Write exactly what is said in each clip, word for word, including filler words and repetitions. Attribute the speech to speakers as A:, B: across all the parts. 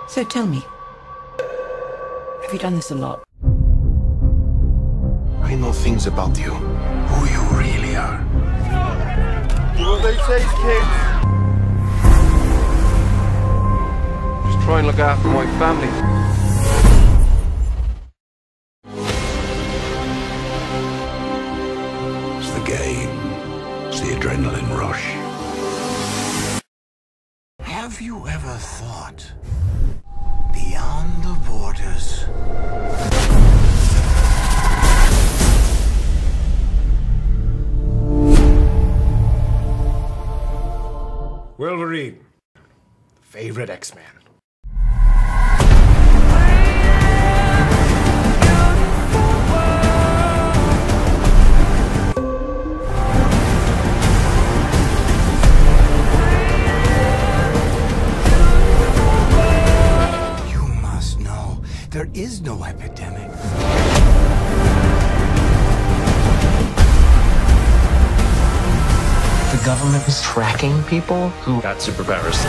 A: So tell me, have you done this a lot?
B: I know things about you, who you really are.
C: What they say, kids? Just try and look after my family.
B: It's the game. It's the adrenaline rush. Have you ever thought beyond the borders?
D: Wolverine, favorite X-Man.
B: You must know, there is no epidemic.
E: The government is tracking people who got superpowers.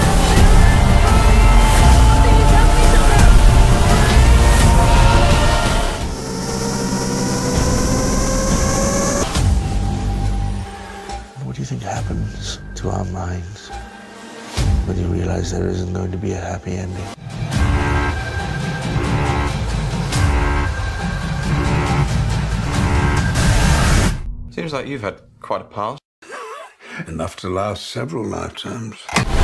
F: What do you think happens to our minds when you realize there isn't going to be a happy ending?
C: Seems like you've had quite a past.
B: Enough to last several lifetimes.